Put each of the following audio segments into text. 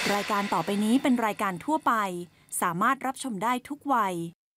รายการต่อไปนี้เป็นรายการทั่วไปสามารถรับชมได้ทุกวัย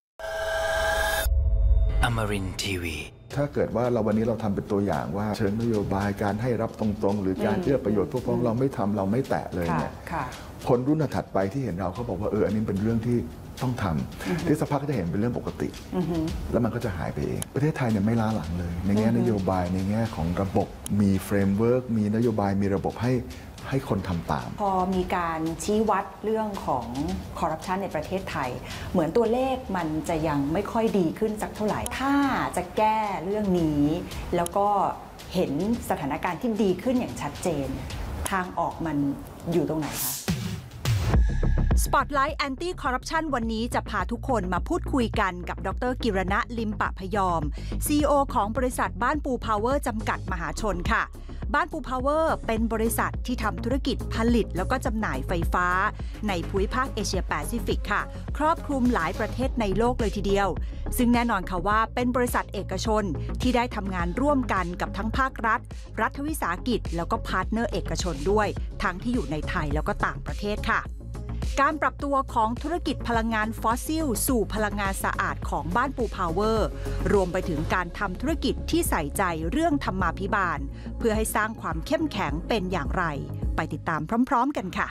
Amarin Tiwi ถ้าเกิดว่าวันนี้เราทำเป็นตัวอย่างว่าเชิงนโยบายการให้รับตรงๆหรือการเอื้อประโยชน์พวกพ้องเราไม่ทำเราไม่แตะเลยเนี่ยคนรุ่นถัดไปที่เห็นเราเขาบอกว่าอันนี้เป็นเรื่องที่ต้องทำที่สักพักก็จะเห็นเป็นเรื่องปกติแล้วมันก็จะหายไปเองประเทศไทยเนี่ยไม่ล้าหลังเลยในแง่นโยบายในแง่ของระบบมีเฟรมเวิร์กมีนโยบายมีระบบให้คนทำตามพอมีการชี้วัดเรื่องของคอร์รัปชันในประเทศไทยเหมือนตัวเลขมันจะยังไม่ค่อยดีขึ้นสักเท่าไหร่ถ้าจะแก้เรื่องนี้แล้วก็เห็นสถานการณ์ที่ดีขึ้นอย่างชัดเจนทางออกมันอยู่ตรงไหนคะ Spotlight Anti Corruption วันนี้จะพาทุกคนมาพูดคุยกันกับดร.กิรณะ ลิมปะพยอม CEO ของบริษัทบ้านปูพาวเวอร์จำกัดมหาชนค่ะบ้านปูพาวเวอร์เป็นบริษัทที่ทำธุรกิจผลิตแล้วก็จำหน่ายไฟฟ้าในภูมิภาคเอเชียแปซิฟิกค่ะครอบคลุมหลายประเทศในโลกเลยทีเดียวซึ่งแน่นอนค่ะว่าเป็นบริษัทเอกชนที่ได้ทำงานร่วมกันกับทั้งภาครัฐรัฐวิสาหกิจแล้วก็พาร์ทเนอร์เอกชนด้วยทั้งที่อยู่ในไทยแล้วก็ต่างประเทศค่ะการปรับตัวของธุรกิจพลังงานฟอสซิลสู่พลังงานสะอาดของบ้านปูพาวเวอร์รวมไปถึงการทำธุรกิจที่ใส่ใจเรื่องธรรมาภิบาลเพื่อให้สร้างความเข้มแข็งเป็นอย่างไรไปติดตามพร้อมๆกันค่ะ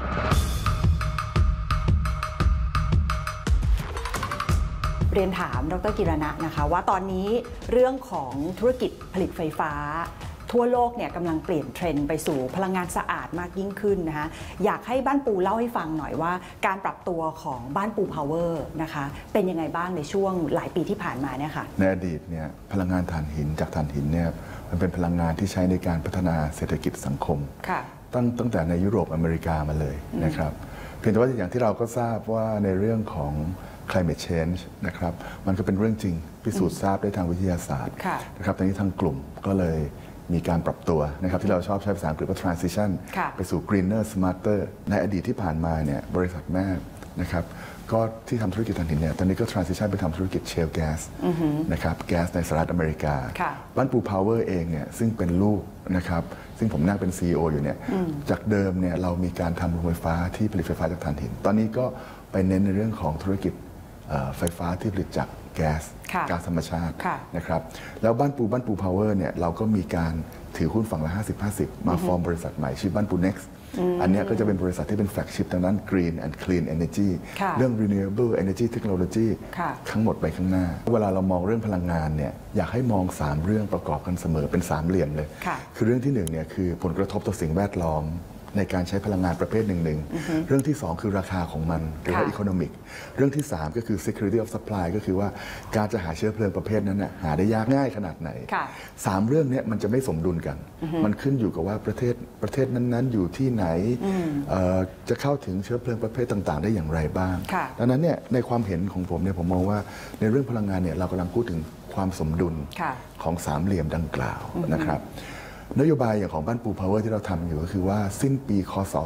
เรียนถามดร.กิรณะนะคะว่าตอนนี้เรื่องของธุรกิจผลิตไฟฟ้าทั่วโลกเนี่ยกำลังเปลี่ยนเทรนด์ไปสู่พลังงานสะอาดมากยิ่งขึ้นนะคะอยากให้บ้านปูเล่าให้ฟังหน่อยว่าการปรับตัวของบ้านปูพาวเวอร์นะคะเป็นยังไงบ้างในช่วงหลายปีที่ผ่านมาเนี่ยค่ะในอดีตเนี่ยพลังงานถ่านหินจากถ่านหินเนี่ยมันเป็นพลังงานที่ใช้ในการพัฒนาเศรษฐกิจสังคมตั้งแต่ในยุโรปอเมริกามาเลยนะครับเพียงแต่ว่าอย่างที่เราก็ทราบว่าในเรื่องของ climate change นะครับมันก็เป็นเรื่องจริงพิสูจน์ทราบได้ทางวิทยาศาสตร์นะครับตอนนี้ทางกลุ่มก็เลยมีการปรับตัวนะครับที่เราชอบใช้ภาษาอังกฤษว่า transition ไปสู่ greener smarter ในอดีตที่ผ่านมาเนี่ยบริษัทแม่นะครับก็ที่ทำธุรกิจถ่านหินเนี่ยตอนนี้ก็ transition ไปทำธุรกิจ shale gas นะครับแก๊สในสหรัฐอเมริกาบ้านปูพาวเวอร์เองเนี่ยซึ่งเป็นลูกนะครับซึ่งผมนั่งเป็น CEO อยู่เนี่ยจากเดิมเนี่ยเรามีการทำโรงไฟฟ้าที่ผลิตไฟฟ้าจากถ่านหินตอนนี้ก็ไปเน้นในเรื่องของธุรกิจไฟฟ้าที่ผลิตจากก๊าซธรรมชาตินะครับแล้วบ้านปูพาวเวอร์เนี่ยเราก็มีการถือหุ้นฝั่งละ 50-50 มาฟอร์มบริษัทใหม่ชื่อบ้านปู Next อันนี้ก็จะเป็นบริษัทที่เป็นแฟลกชิพทางด้าน Green and Clean Energy เรื่อง Renewable Energy Technology ทั้งหมดไปข้างหน้าเวลาเรามองเรื่องพลังงานเนี่ยอยากให้มอง3เรื่องประกอบกันเสมอเป็น3เหลี่ยมเลยคือเรื่องที่1เนี่ยคือผลกระทบต่อสิ่งแวดล้อมในการใช้พลังงานประเภทหนึ่งเรื่องที่2คือราคาของมันหรือว่า economic เรื่องที่3ก็คือ security of supply ก็คือว่าการจะหาเชื้อเพลิงประเภทนั้นหาได้ยากง่ายขนาดไหน3เรื่องนี้มันจะไม่สมดุลกันมันขึ้นอยู่กับว่าประเทศนั้นๆอยู่ที่ไหนจะเข้าถึงเชื้อเพลิงประเภทต่างๆได้อย่างไรบ้างดังนั้นเนี่ยในความเห็นของผมเนี่ยผมมองว่าในเรื่องพลังงานเนี่ยเรากำลังพูดถึงความสมดุลของ3เหลี่ยมดังกล่าวนะครับนโยบายอย่างของบ้านปูพาวเวอร์ที่เราทำอยู่ก็คือว่าสิ้นปีคศ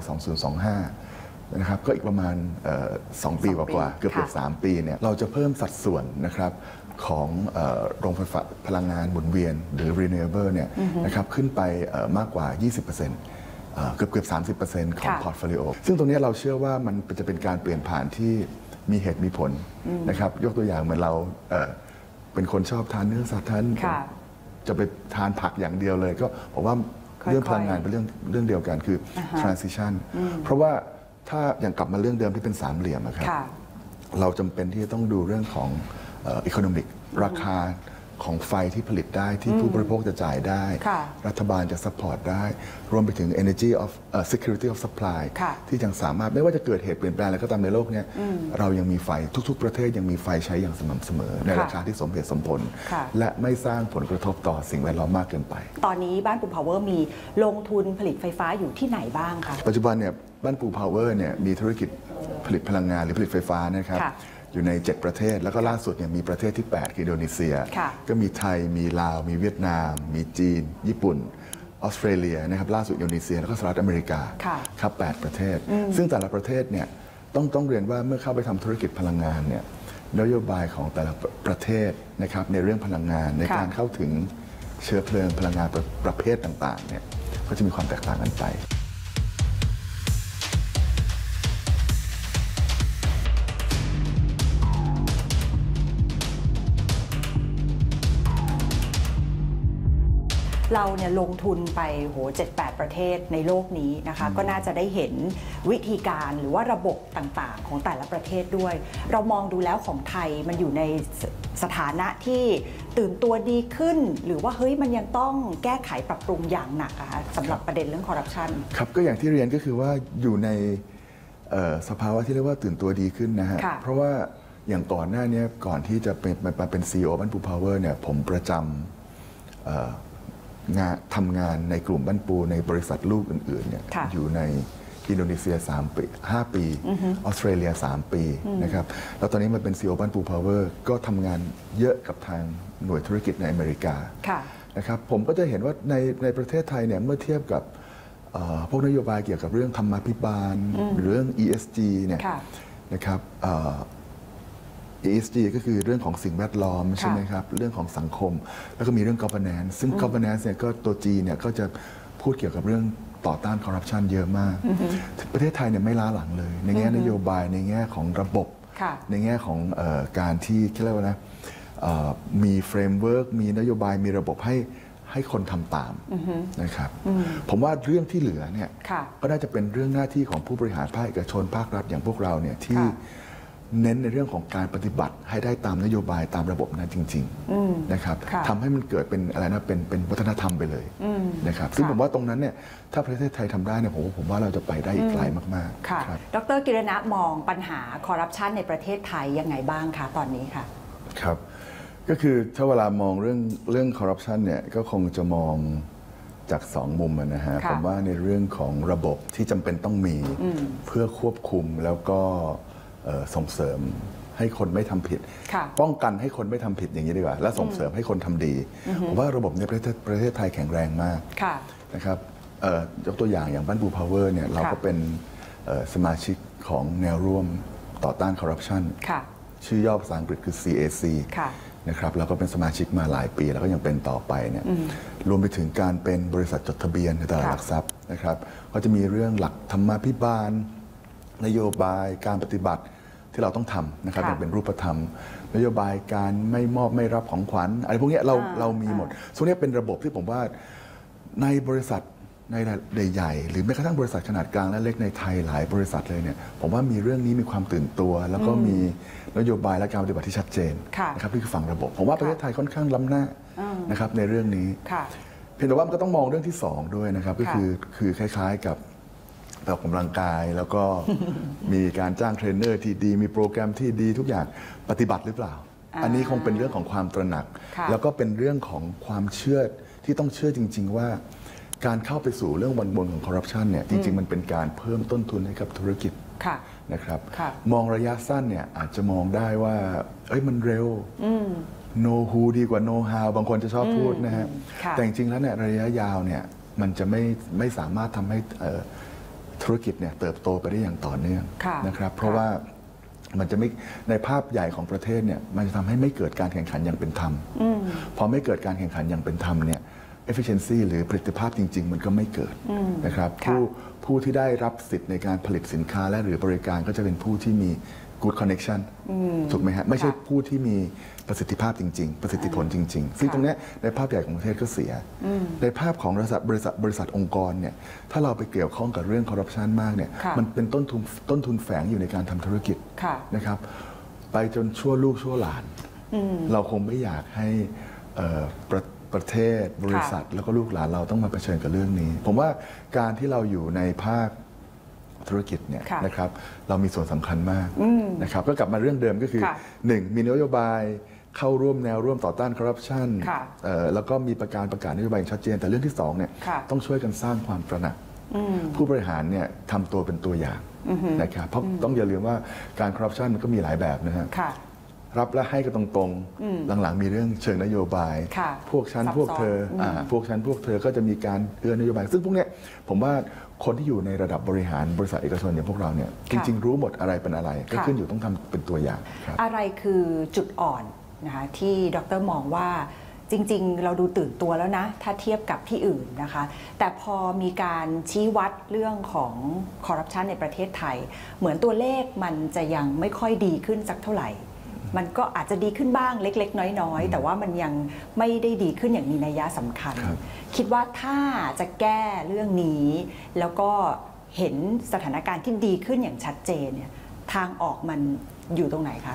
2025 นะครับก็อีกประมาณ2 ปีกว่าเกือบ3 ปีเนี่ยเราจะเพิ่มสัดส่วนนะครับของโรงไฟฟ้าพลังงานหมุนเวียนหรือ renewable เนี่ยนะครับขึ้นไปมากกว่า 20%เกือบ 30% ของ portfolio ซึ่งตรงนี้เราเชื่อว่ามันจะเป็นการเปลี่ยนผ่านที่มีเหตุมีผลนะครับยกตัวอย่างเหมือนเราเป็นคนชอบทานเนื้อสัตว์จะไปทานผักอย่างเดียวเลยก็บอกว่าเรื่องพลังงานเป็นเรื่องเดียวกันคือ transition เพราะว่าถ้าอย่างกลับมาเรื่องเดิมที่เป็น3เหลี่ยมนะครับเราจำเป็นที่จะต้องดูเรื่องของ economic ราคาของไฟที่ผลิตได้ที่ผู้บริโภคจะจ่ายได้รัฐบาลจะ support ได้รวมไปถึง energy of security of supply ที่ยังสามารถไม่ว่าจะเกิดเหตุเปลี่ยนแปลงอะไรก็ตามในโลกนี้เรายังมีไฟทุกๆประเทศยังมีไฟใช้อย่างสม่ำเสมอในราคาที่สมเหตุสมผลและไม่สร้างผลกระทบต่อสิ่งแวดล้อมมากเกินไปตอนนี้บ้านปูพาวเวอร์มีลงทุนผลิตไฟฟ้าอยู่ที่ไหนบ้างคะปัจจุบันเนี่ยบ้านปูพาวเวอร์เนี่ยมีธุรกิจผลิตพลังงานหรือผลิตไฟฟ้านะครับอยู่ใน7ประเทศแล้วก็ล่าสุดเนี่ยมีประเทศที่8คืออินโดนีเซียก็มีไทยมีลาวมีเวียดนามมีจีนญี่ปุ่นออสเตรเลียนะครับล่าสุดอินโดนีเซียแล้วก็สหรัฐอเมริกาครับ8ประเทศซึ่งแต่ละประเทศเนี่ยต้องเรียนว่าเมื่อเข้าไปทำธุรกิจพลังงานเนี่ยนโยบายของแต่ละประเทศนะครับในเรื่องพลังงานในการเข้าถึงเชื้อเพลิงพลังงานประเภทต่างๆเนี่ยก็จะมีความแตกต่างกันไปเราเนี่ยลงทุนไปโห7-8 ประเทศในโลกนี้นะคะก็น่าจะได้เห็นวิธีการหรือว่าระบบต่างๆของแต่ละประเทศด้วยเรามองดูแล้วของไทยมันอยู่ในสถานะที่ตื่นตัวดีขึ้นหรือว่าเฮ้ยมันยังต้องแก้ไขปรับปรุงอย่างหนักอะคะสำหรับประเด็นเรื่องคอร์รัปชันครับก็อย่างที่เรียนก็คือว่าอยู่ในสภาวะที่เรียกว่าตื่นตัวดีขึ้นนะฮะเพราะว่าอย่างก่อนหน้านี้ก่อนที่จะเป็น CEO บ้านปูพาวเวอร์เนี่ยผมประจำทำงานในกลุ่มบ้านปูในบริษัทลูกอื่นๆเนี่ยอยู่ในอินโดนีเซีย5 ปีออสเตรเลีย3 ปีนะครับแล้วตอนนี้มาเป็น CEO บ้านปูพาวเวอร์ก็ทำงานเยอะกับทางหน่วยธุรกิจในอเมริกานะครับผมก็จะเห็นว่าในประเทศไทยเนี่ยเมื่อเทียบกับพวกนโยบายเกี่ยวกับเรื่องธรรมาภิบาลหรือเรื่อง ESG เนี่ยนะครับESG ก็คือเรื่องของสิ่งแวดล้อมใช่ไหมครับเรื่องของสังคมแล้วก็มีเรื่อง governance ซึ่ง governance เนี่ยก็ตัว G เนี่ยก็จะพูดเกี่ยวกับเรื่องต่อต้านคอร์รัปชันเยอะมากประเทศไทยเนี่ยไม่ล้าหลังเลยในแง่นโยบายในแง่ของระบบในแง่ของการที่เรียกว่านะมีเฟรมเวิร์กมีนโยบายมีระบบให้คนทำตามนะครับผมว่าเรื่องที่เหลือเนี่ยก็น่าจะเป็นเรื่องหน้าที่ของผู้บริหารภาคเอกชนภาครัฐอย่างพวกเราเนี่ยที่เน้นในเรื่องของการปฏิบัติให้ได้ตามนโยบายตามระบบนั้นจริงๆนะครับทำให้มันเกิดเป็นอะไรนะเป็นวัฒนธรรมไปเลยนะครับซึ่งผมว่าตรงนั้นเนี่ยถ้าประเทศไทยทำได้เนี่ยผมว่าเราจะไปได้อีกไกลมากๆค่ะดร.กิรณะมองปัญหาคอร์รัปชันในประเทศไทยยังไงบ้างคะตอนนี้ค่ะครับก็คือถ้าเวลามองเรื่องคอร์รัปชันเนี่ยก็คงจะมองจาก2 มุมนะฮะผมว่าในเรื่องของระบบที่จำเป็นต้องมีเพื่อควบคุมแล้วก็ส่งเสริมให้คนไม่ทำผิดป้องกันให้คนไม่ทำผิดอย่างนี้ดีกว่าและส่งเสริมให้คนทำดีผมว่าระบบในประเทศไทยแข็งแรงมากนะครับยกตัวอย่างบ้านปูพาวเวอร์เนี่ยเราก็เป็นสมาชิกของแนวร่วมต่อต้านคอร์รัปชันชื่อย่อภาษาอังกฤษคือ CAC นะครับแล้วก็เป็นสมาชิกมาหลายปีแล้วก็ยังเป็นต่อไปเนี่ยรวมไปถึงการเป็นบริษัทจดทะเบียนในตลาดหลักทรัพย์นะครับก็จะมีเรื่องหลักธรรมาภิบาลนโยบายการปฏิบัติที่เราต้องทำนะครับอย่างเป็นรูปธรรมนโยบายการไม่รับของขวัญอะไรพวกนี้เรามีหมดส่วนนี้เป็นระบบที่ผมว่าในบริษัทในใหญ่หรือแม้กระทั่งบริษัทขนาดกลางและเล็กในไทยหลายบริษัทเลยเนี่ยผมว่ามีเรื่องนี้มีความตื่นตัวแล้วก็มีนโยบายและการปฏิบัติที่ชัดเจนนะครับที่คือฝั่งระบบผมว่าประเทศไทยค่อนข้างล้ำหน้านะครับในเรื่องนี้เพียงแต่ว่ามันก็ต้องมองเรื่องที่2ด้วยนะครับก็คือคล้ายๆกับออกกำลังกายแล้วก็มีการจ้างเทรนเนอร์ที่ดีมีโปรแกรมที่ดีทุกอย่างปฏิบัติหรือเปล่าอันนี้คงเป็นเรื่องของความตระหนักแล้วก็เป็นเรื่องของความเชื่อที่ต้องเชื่อจริงๆว่าการเข้าไปสู่เรื่องวนๆของคอร์รัปชันเนี่ยจริงๆมันเป็นการเพิ่มต้นทุนให้กับธุรกิจนะครับมองระยะสั้นเนี่ยอาจจะมองได้ว่ามันเร็วknow who ดีกว่า know how บางคนจะชอบพูดนะฮะแต่จริงๆแล้วเนี่ยระยะยาวเนี่ยมันจะไม่สามารถทำให้ธุรกิจเนี่ยเติบโตไปได้อย่างต่อเนื่องนะครับเพราะว่ามันจะไม่ในภาพใหญ่ของประเทศเนี่ยมันจะทำให้ไม่เกิดการแข่งขันอย่างเป็นธรรมพอไม่เกิดการแข่งขันอย่างเป็นธรรมเนี่ย efficiency หรือประสิทธิภาพจริงๆมันก็ไม่เกิดนะครับผู้ที่ได้รับสิทธิ์ในการผลิตสินค้าและหรือบริการก็จะเป็นผู้ที่มี good connection ถูกไหมฮะไม่ใช่ผู้ที่มีประสิทธิภาพจริงๆประสิทธิผลจริงๆซึ่งตรงนี้ในภาพใหญ่ของประเทศก็เสียในภาพของบริษัทองค์กรเนี่ยถ้าเราไปเกี่ยวข้องกับเรื่องคอร์รัปชันมากเนี่ยมันเป็นต้นทุนแฝงอยู่ในการทำธุรกิจนะครับไปจนชั่วลูกชั่วหลานเราคงไม่อยากให้ประเทศบริษัทแล้วก็ลูกหลานเราต้องมาเผชิญกับเรื่องนี้ผมว่าการที่เราอยู่ในภาคธุรกิจเนี่ยนะครับเรามีส่วนสำคัญมากนะครับก็กลับมาเรื่องเดิมก็คือ1มีนโยบายเข้าร่วมแนวร่วมต่อต้านคอร์รัปชันแล้วก็มีประกาศนโยบายชัดเจนแต่เรื่องที่2เนี่ยต้องช่วยกันสร้างความตระหนักผู้บริหารเนี่ยทำตัวเป็นตัวอย่างนะครับเพราะต้องอย่าลืมว่าการคอร์รัปชันมันก็มีหลายแบบนะฮะรับและให้กันตรงๆหลังๆมีเรื่องเชิงนโยบายพวกฉันพวกเธอพวกฉันพวกเธอก็จะมีการเอื้อนโยบายซึ่งพวกนี้ผมว่าคนที่อยู่ในระดับบริหารบริษัทเอกชนอย่างพวกเราเนี่ยจริงๆรู้หมดอะไรเป็นอะไรก็ขึ้นอยู่ต้องทำเป็นตัวอย่างอะไรคือจุดอ่อนนะคะที่ดร.มองว่าจริงๆเราดูตื่นตัวแล้วนะถ้าเทียบกับที่อื่นนะคะแต่พอมีการชี้วัดเรื่องของคอร์รัปชันในประเทศไทยเหมือนตัวเลขมันจะยังไม่ค่อยดีขึ้นสักเท่าไหร่มันก็อาจจะดีขึ้นบ้างเล็กๆน้อยๆแต่ว่ามันยังไม่ได้ดีขึ้นอย่างมีนัยยะสำคัญคิดว่าถ้าจะแก้เรื่องนี้แล้วก็เห็นสถานการณ์ที่ดีขึ้นอย่างชัดเจนเนี่ยทางออกมันอยู่ตรงไหนคะ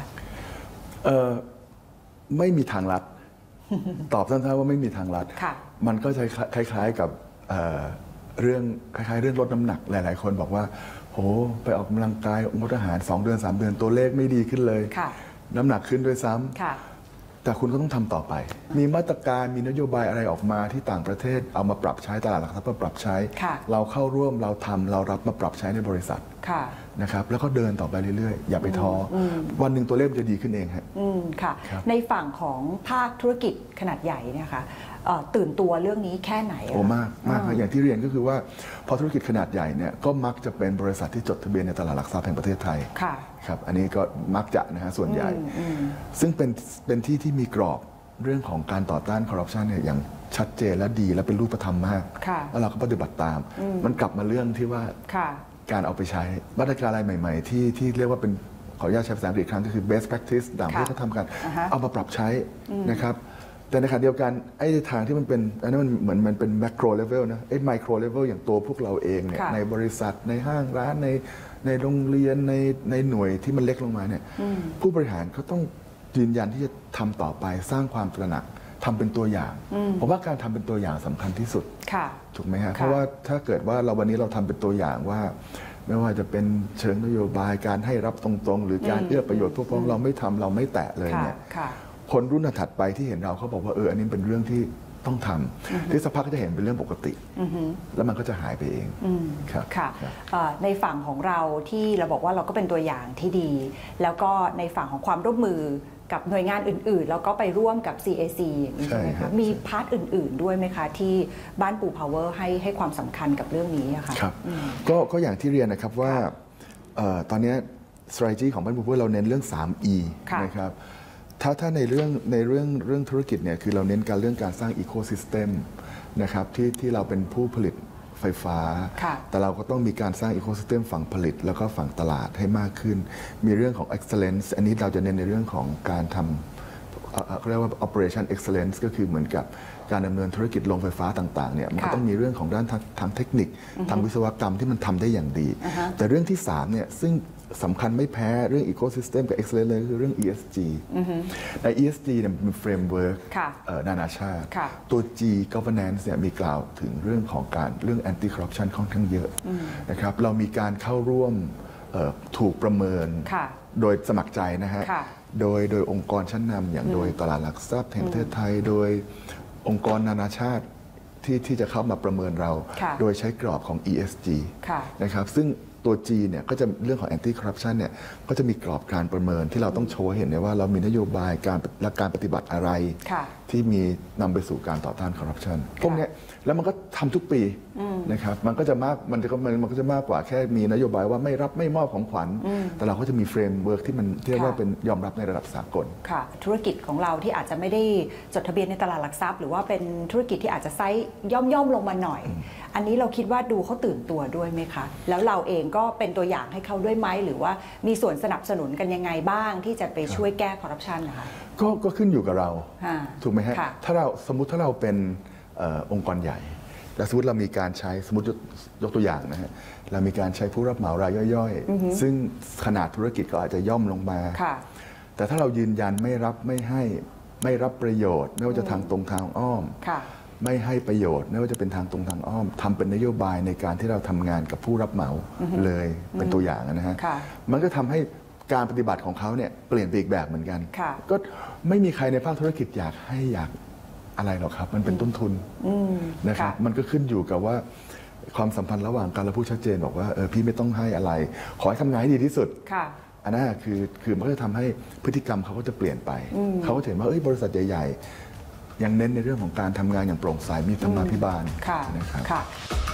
ไม่มีทางลัด ตอบสั้นๆว่าไม่มีทางลัดมันก็จะคล้ายๆกับเรื่องคล้ายๆเรื่องลดน้ำหนักหลายๆคนบอกว่าโหไปออกกำลังกายงดอาหาร2 เดือน 3 เดือนตัวเลขไม่ดีขึ้นเลยน้ำหนักขึ้นด้วยซ้ำแต่คุณก็ต้องทำต่อไปมีมาตรการมีนโยบายอะไรออกมาที่ต่างประเทศเอามาปรับใช้ตลาดหลักทรัพย์มาปรับใช้เราเข้าร่วมเราทำเรารับมาปรับใช้ในบริษัทนะครับแล้วก็เดินต่อไปเรื่อยๆอย่าไปท้อวันหนึ่งตัวเลขจะดีขึ้นเองครับค่ะในฝั่งของภาคธุรกิจขนาดใหญ่เนี่ยค่ะตื่นตัวเรื่องนี้แค่ไหนโอ้มากอย่างที่เรียนก็คือว่าพอธุรกิจขนาดใหญ่เนี่ยก็มักจะเป็นบริษัทที่จดทะเบียนในตลาดหลักทรัพย์แห่งประเทศไทยครับอันนี้ก็มักจะนะฮะส่วนใหญ่ซึ่งเป็นที่มีกรอบเรื่องของการต่อต้านคอร์รัปชันเนี่ยอย่างชัดเจนและดีและเป็นรูปธรรมมากแล้วเราก็ปฏิบัติตามมันกลับมาเรื่องที่ว่าการเอาไปใช้มาตรการอะไรใหม่ๆที่เรียกว่าเป็นขออนุญาตใช้ภาษาอังกฤษครั้งก็คือ best practice ต่างประเทศเขาทำกันเอามาปรับใช้นะครับแต่ในขณะเดียวกันไอ้ทางที่มันเป็นอันนั้นมันเหมือนมันเป็น macro level นะไอ้ micro level อย่างตัวพวกเราเองเนี่ยในบริษัทในห้างร้านในโรงเรียนในหน่วยที่มันเล็กลงมาเนี่ยผู้บริหารเขาต้องยืนยันที่จะทำต่อไปสร้างความตระหนักทำเป็นตัวอย่างผมว่าการทำเป็นตัวอย่างสำคัญที่สุดถูกไหมฮะเพราะว่าถ้าเกิดว่าวันนี้เราทำเป็นตัวอย่างว่าไม่ว่าจะเป็นเชิงนโยบายการให้รับตรงๆหรือการเอื้อประโยชน์พวกพ้องเราไม่ทำเราไม่แตะเลยเนี่ยคนรุ่นถัดไปที่เห็นเราเขาบอกว่าอันนี้เป็นเรื่องที่ต้องทำที่สักพักก็จะเห็นเป็นเรื่องปกติแล้วมันก็จะหายไปเองครับค่ะในฝั่งของเราที่เราบอกว่าเราก็เป็นตัวอย่างที่ดีแล้วก็ในฝั่งของความร่วมมือกับหน่วยงานอื่นๆแล้วก็ไปร่วมกับ CAC อย่างนี้ใช่ไหมคะมีพาร์ทอื่นๆด้วยไหมคะที่บ้านปูพาวเวอร์ให้ความสำคัญกับเรื่องนี้ค่ะครับก็อย่างที่เรียนนะครับว่าตอนนี้ strategy ของบ้านปูพาวเวอร์เราเน้นเรื่อง 3E นะครับถ้าในเรื่องธุรกิจเนี่ยคือเราเน้นเรื่องการสร้าง ecosystem นะครับที่เราเป็นผู้ผลิตไฟฟ้าแต่เราก็ต้องมีการสร้าง ecosystem ฝั่งผลิตแล้วก็ฝั่งตลาดให้มากขึ้นมีเรื่องของ excellence อันนี้เราจะเน้นในเรื่องของการทำเรียกว่า operation excellence ก็คือเหมือนกับการดำเนินธุรกิจโรงไฟฟ้าต่างๆเนี่ยมันก็ต้องมีเรื่องของด้านทางเทคนิคทางวิศวกรรมที่มันทำได้อย่างดีแต่เรื่องที่3เนี่ยซึ่งสำคัญไม่แพ้เรื่อง ecosystem กับ excellence เลยคือเรื่อง ESG ใน ESG เนี่ยเป็น framework นานาชาติตัว G governance เนี่ยมีกล่าวถึงเรื่องของเรื่อง anti corruption ค่อนข้างเยอะนะครับเรามีการเข้าร่วมถูกประเมินโดยสมัครใจนะฮะโดยองค์กรชั้นนำอย่างโดยตลาดหลักทรัพย์แห่งประเทศไทยโดยองค์กรนานาชาติที่จะเข้ามาประเมินเราโดยใช้กรอบของ ESG นะครับซึ่งตัว G เนี่ยก็จะเรื่องของ anti corruption เนี่ยก็จะมีกรอบการประเมินที่เราต้องโชว์เห็นว่าเรามีนโยบายการปฏิบัติอะไรที่มีนำไปสู่การต่อต้านคอร์รัปชันพวกนี้แล้วมันก็ทำทุกปีนะครับมันก็จะมากกว่าแค่มีนโยบายว่าไม่รับไม่มอบของขวัญแต่เราก็จะมีเฟรมเวิร์กที่มันเรียกว่าเป็นยอมรับในระดับสากลค่ะธุรกิจของเราที่อาจจะไม่ได้จดทะเบียนในตลาดหลักทรัพย์หรือว่าเป็นธุรกิจที่อาจจะไซส์ย่อมลงมาหน่อยอันนี้เราคิดว่าดูเขาตื่นตัวด้วยไหมคะแล้วเราเองก็เป็นตัวอย่างให้เขาด้วยไหมหรือว่ามีส่วนสนับสนุนกันยังไงบ้างที่จะไปช่วยแก้คอร์รัปชันนะคะก็ขึ้นอยู่กับเราถูกไหมฮะถ้าเราสมมุติถ้าเราเป็นองค์กรใหญ่แต่สมมติเรามีการใช้สมมติยกตัวอย่างนะฮะเรามีการใช้ผู้รับเหมารายย่อยๆซึ่งขนาดธุรกิจก็อาจจะย่อมลงมาแต่ถ้าเรายืนยันไม่รับไม่ให้ไม่รับประโยชน์ไม่ว่าจะทางตรงทางอ้อมไม่ให้ประโยชน์ไม่ว่าจะเป็นทางตรงทางอ้อมทำเป็นนโยบายในการที่เราทำงานกับผู้รับเหมาเลยเป็นตัวอย่างนะฮะมันก็ทำให้การปฏิบัติของเขาเนี่ยเปลี่ยนไปอีกแบบเหมือนกันก็ไม่มีใครในภาคธุรกิจอยากอะไรหรอกครับมันเป็นต้นทุนนะครับมันก็ขึ้นอยู่กับว่าความสัมพันธ์ระหว่างกันและผู้ชัดเจนบอกว่าพี่ไม่ต้องให้อะไรขอให้ทำงานให้ดีที่สุดอันนั้นคือมันก็จะทำให้พฤติกรรมเขาก็จะเปลี่ยนไปเขาก็เห็นว่าบริษัทใหญ่ๆยังเน้นในเรื่องของการทำงานอย่างโปร่งใสมีธรรมาภิบาลนะครับ